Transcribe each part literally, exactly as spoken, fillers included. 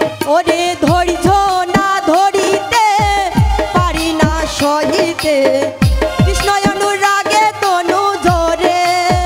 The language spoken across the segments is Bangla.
ওরে ধৈর্য না ধরিতে পারি না সহিতে কৃষ্ণ অনুরাগে তনু ঝরে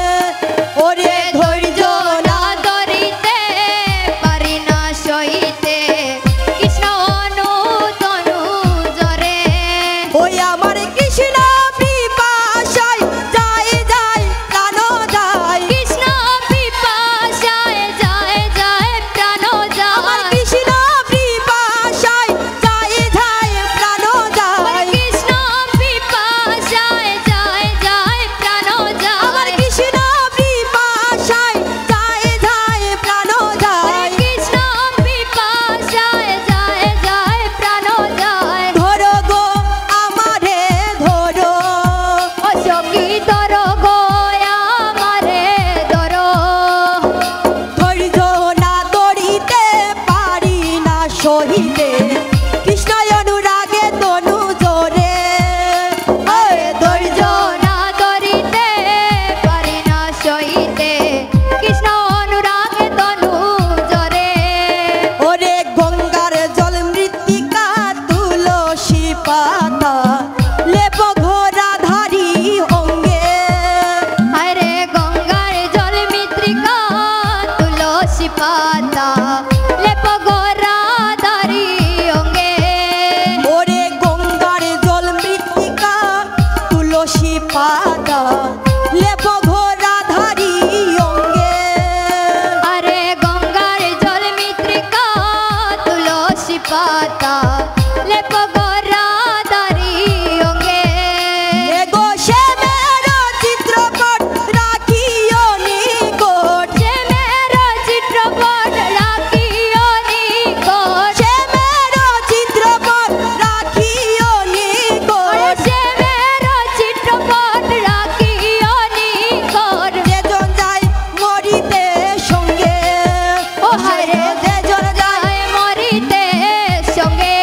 ওরে ধৈর্য না ধরিতে পারি না সহিতে কৃষ্ণ অনু তনু ঝরে ওই আমার কৃষ্ণ পিপাসায় যায় যায় প্রাণ যায় কৃষ্ণ পিপাসায় যায় যায় প্রাণ আমার যায় কৃষ্ণ পিপাসায় যায় যায় প্রাণ যায় কৃষ্ণ পিপাসায় যায় যায় প্রাণ আমার যায় কৃষ্ণ পিপাসায় যায় যায় প্রাণ যায় কৃষ্ণ পিপাসায় যায় যায় প্রাণ যায় ধরো গো আমারে ধরো ও সখী ধরো গো আমারে ধরো ধৈর্য না ধরিতে পারি না সহিতে কৃষ্ণ অনুরাগে তনু ঝরে ওই ধৈর্য না ধরিতে পারি না সহিতে কৃষ্ণ অনুরাগে তনু ঝরে ওরে গঙ্গার জল মৃত্তিকা তুলসী পাতা লেপ ঘোরা ধারি অঙ্গে আরে গঙ্গার জল মৃত্তিকা তুলসী পাতা লেপ গোরা দারি অঙ্গে ওরে গঙ্গার জল মৃত্তিকা তুলসী পাতা লেপ ঘোরা ধারি অঙ্গে আরে গঙ্গার জল মৃত্তিকা তুলসী পাতা লেপ গোরা দারি অঙ্গে এগো শ্যামের চিত্রপট রাখিও নিকট যে মেরা চিত্রপট রাখিও নিকট শ্যামের চিত্রপট রাখিও নিকট যে মেরা চিত্রপট রাখিও নিকট যেজন যায় মরিতে সঙ্গে ও হায় রে যেজন যায় যায় মরিতে সঙ্গে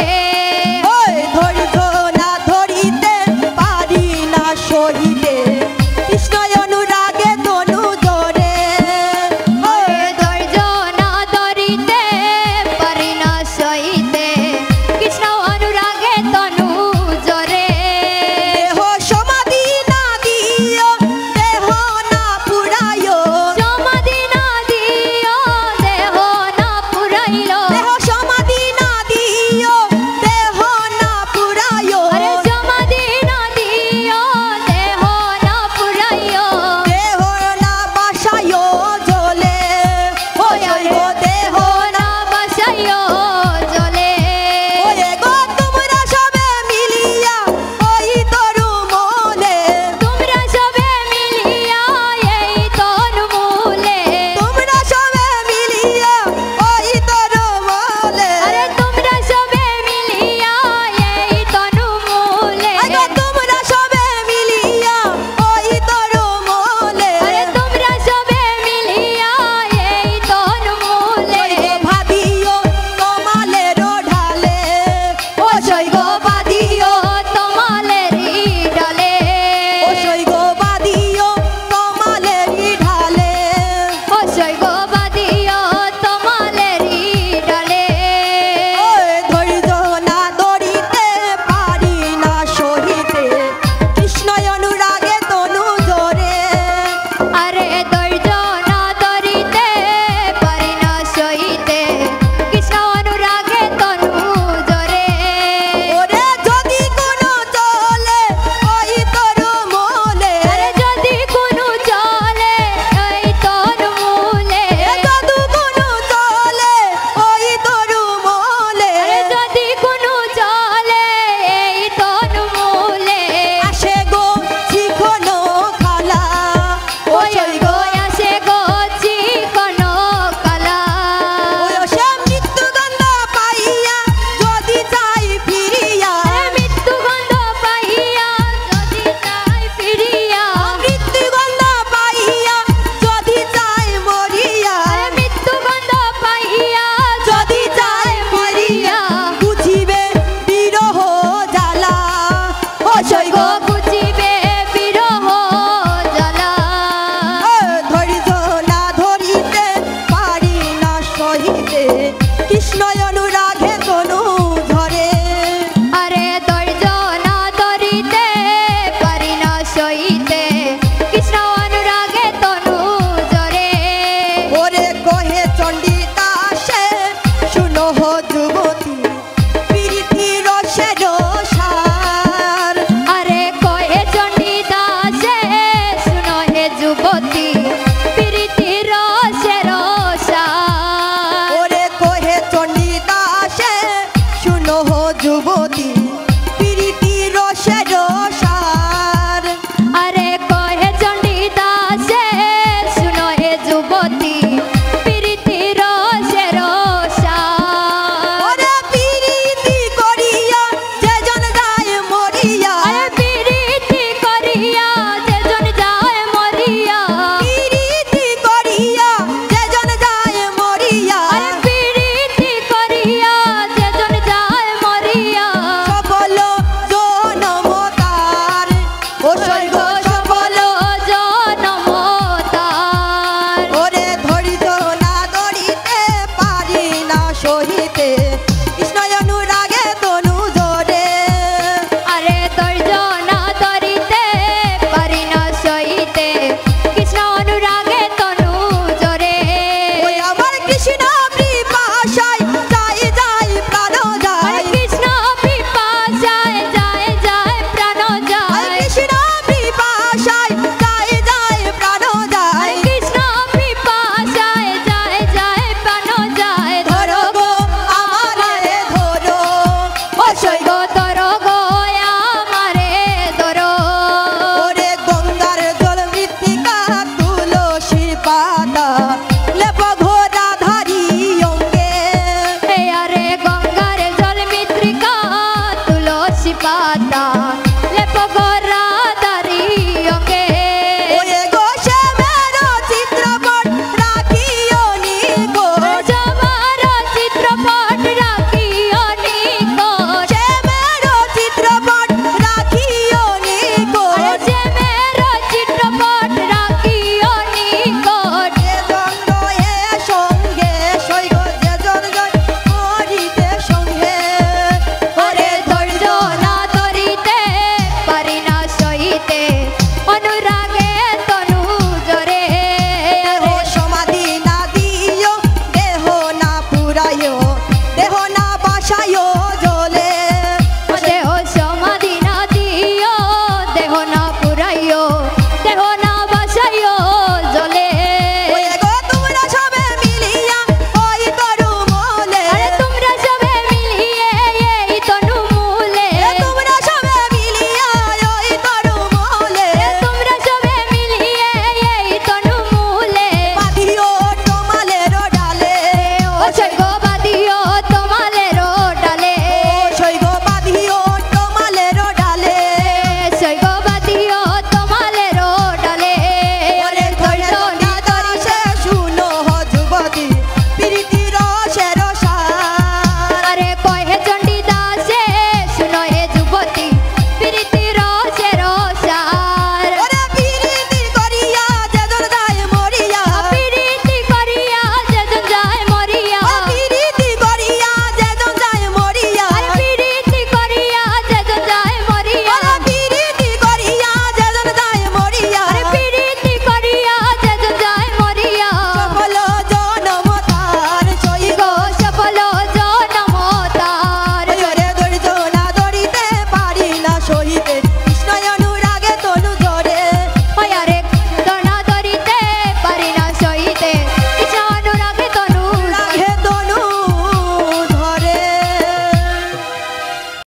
হো যুবতী প্রীতি রসের সার আরে কয়ে চণ্ডী দাসে শুনো হে যুবতী প্রীতি রসের সার ওরে কহে চণ্ডী দাসে শুনো হো যুবতী প্রীতি রসের সার আরে কয়ে চণ্ডী দাসে শুনো হে যুবতী প্রীতি রসের সার ওরে প্রীতি করিয়া যেজন যায় মরিয়া আরে প্রীতি করিয়া যেজন যায় মরিয়া প্রীতি করিয়া যেজন যায় মরিয়া আরে প্রীতি করিয়া যেজন যায় মরিয়া সফল জনম তার ও স্বর্গ সফল জনম তার ওরে ধৈর্য না ধরিতে পারি না সহিতে কৃষ্ণ অনুরাগে তনু জোরে আরে ধৈর্য না ধরিতে পারি না সইতে কৃষ্ণ অনুরাগে তনু জোরে ওই আমার কৃষ্ণ পিপাসায় যায় যায় প্রাণ আরে যায় কৃষ্ণ পিপাসায় যায় যায় প্রাণ আর যায় কৃষ্ণ পিপাসায় যায় যায় প্রাণ যায় কৃষ্ণ পিপাসায় যায় যায় প্রাণ যায় ধরো গো আমারে ধরো ও সৈগ গো তর গো আমারে ধরো ওরে গঙ্গার জল মৃত্তিকা তুলসী পাতা লেপ ঘোরা ধারি অঙ্গে হে আরে গঙ্গার জল মিত্রিকা তুলসী পাতা